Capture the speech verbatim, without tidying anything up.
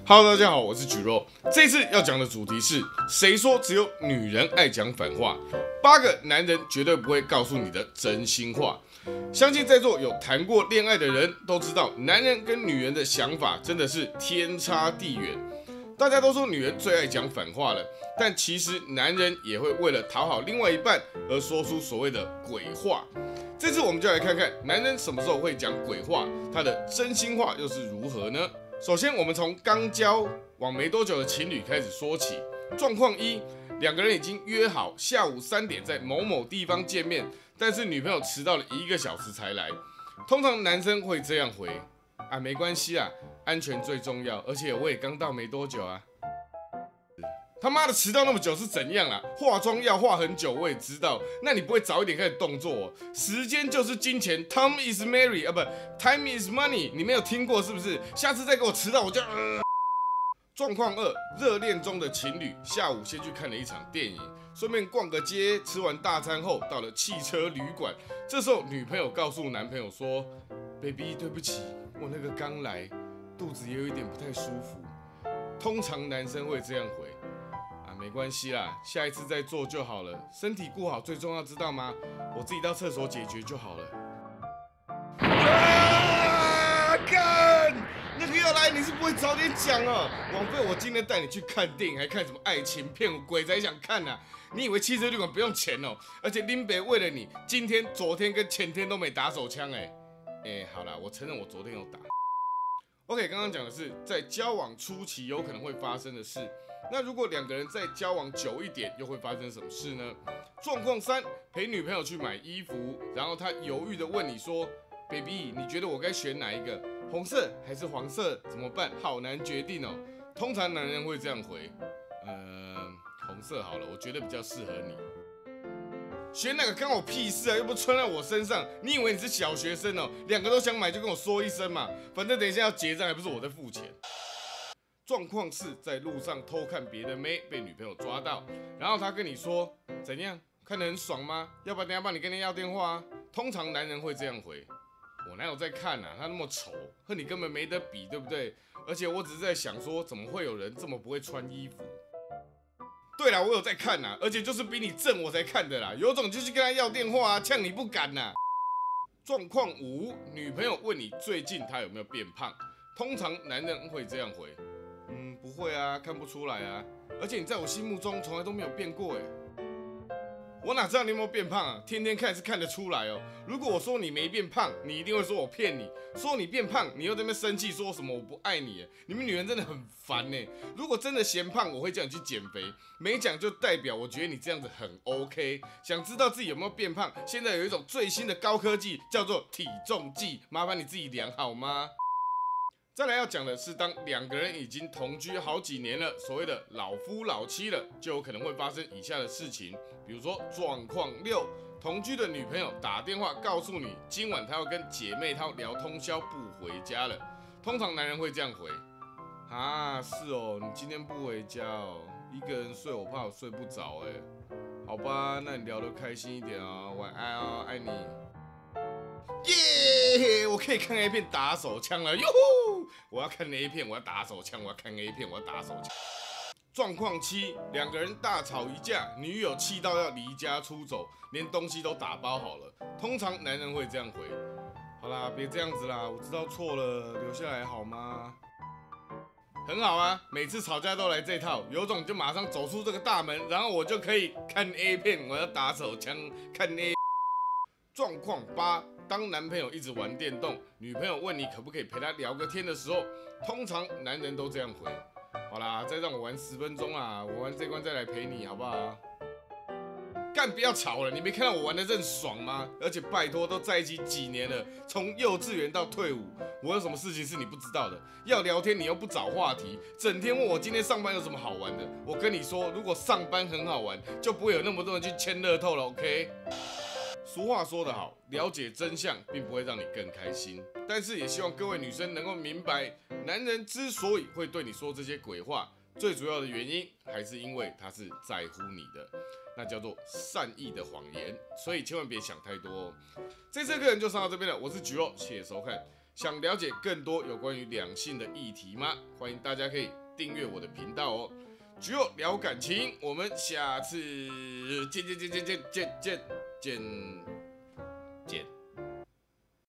Hello， 大家好，我是蒟肉。这次要讲的主题是：谁说只有女人爱讲反话？八个男人绝对不会告诉你的真心话。相信在座有谈过恋爱的人都知道，男人跟女人的想法真的是天差地远。大家都说女人最爱讲反话了，但其实男人也会为了讨好另外一半而说出所谓的鬼话。这次我们就来看看男人什么时候会讲鬼话，他的真心话又是如何呢？首先，我们从刚交往没多久的情侣开始说起。状况一，两个人已经约好下午三点在某某地方见面，但是女朋友迟到了一个小时才来。通常男生会这样回：啊，没关系啊，安全最重要，而且我也刚到没多久啊。他妈的，迟到那么久是怎样啊？化妆要化很久，我也知道。那你不会早一点开始动作哦？时间就是金钱 ，Time is money 啊，不 ，Time is money， 你没有听过是不是？下次再给我迟到，我就……呃、状况二，热恋中的情侣下午先去看了一场电影，顺便逛个街，吃完大餐后到了汽车旅馆。这时候女朋友告诉男朋友说 ：“Baby， 对不起，我那个刚来，肚子也有一点不太舒服。”通常男生会这样回。没关系啦，下一次再做就好了。身体顾好最重要，知道吗？我自己到厕所解决就好了。啊！干！那个要来，你是不会早点讲哦。枉费我今天带你去看电影，还看什么爱情片，我鬼才想看啊！你以为汽车旅馆不用钱哦？而且林北为了你，今天、昨天跟前天都没打手枪哎。哎，好啦，我承认我昨天有打。OK， 刚刚讲的是在交往初期有可能会发生的事。那如果两个人再交往久一点，又会发生什么事呢？状况三，陪女朋友去买衣服，然后她犹豫的问你说 ：“Baby， 你觉得我该选哪一个？红色还是黄色？怎么办？好难决定哦。”通常男人会这样回：“呃，红色好了，我觉得比较适合你。”选哪个干我屁事啊！又不穿在我身上，你以为你是小学生哦？两个都想买就跟我说一声嘛，反正等一下要结账，还不是我在付钱。状况是在路上偷看别的妹，被女朋友抓到，然后他跟你说怎样，看得很爽吗？要不然等一下帮你跟人要电话啊。通常男人会这样回：我哪有在看啊？他那么丑，和你根本没得比，对不对？而且我只是在想说，怎么会有人这么不会穿衣服？对啦，我有在看啊，而且就是比你正我才看的啦。有种就去跟他要电话啊，呛你不敢呐。状况五，女朋友问你最近她有没有变胖，通常男人会这样回。嗯，不会啊，看不出来啊，而且你在我心目中从来都没有变过哎。我哪知道你有没有变胖啊？天天看是看得出来哦。如果我说你没变胖，你一定会说我骗你；说你变胖，你又在那边生气，说什么我不爱你。你们女人真的很烦呢。如果真的嫌胖，我会叫你去减肥；没讲就代表我觉得你这样子很 OK。想知道自己有没有变胖？现在有一种最新的高科技叫做体重计，麻烦你自己量好吗？再来要讲的是，当两个人已经同居好几年了，所谓的老夫老妻了，就有可能会发生以下的事情。比如说状况六，同居的女朋友打电话告诉你，今晚她要跟姐妹淘聊通宵不回家了。通常男人会这样回：啊，是哦，你今天不回家哦，一个人睡我怕我睡不着哎。好吧，那你聊得开心一点啊，晚安啊，爱你。耶！ Yeah, 我可以看 A 片打手枪了，哟呼！我要看 A 片，我要打手枪，我要看 A 片，我要打手枪。状况七，两个人大吵一架，女友气到要离家出走，连东西都打包好了。通常男人会这样回：好啦，别这样子啦，我知道错了，留下来好吗？很好啊，每次吵架都来这套，有种就马上走出这个大门，然后我就可以看 A 片，我要打手枪，看 A。状况八，当男朋友一直玩电动，女朋友问你可不可以陪他聊个天的时候，通常男人都这样回：好啦，再让我玩十分钟啦，我玩这关再来陪你，好不好？干，不要吵了，你没看到我玩的正爽吗？而且拜托，都在一起几年了，从幼稚园到退伍，我有什么事情是你不知道的？要聊天你又不找话题，整天问我今天上班有什么好玩的。我跟你说，如果上班很好玩，就不会有那么多人去签乐透了 ，OK？俗话说得好，了解真相并不会让你更开心，但是也希望各位女生能够明白，男人之所以会对你说这些鬼话，最主要的原因还是因为他是在乎你的，那叫做善意的谎言，所以千万别想太多哦。这次的课程就上到这边了，我是蒟肉，谢谢收看。 想了解更多有关于两性的议题吗？欢迎大家可以订阅我的频道哦。只有聊感情，我们下次见见见见见见见见。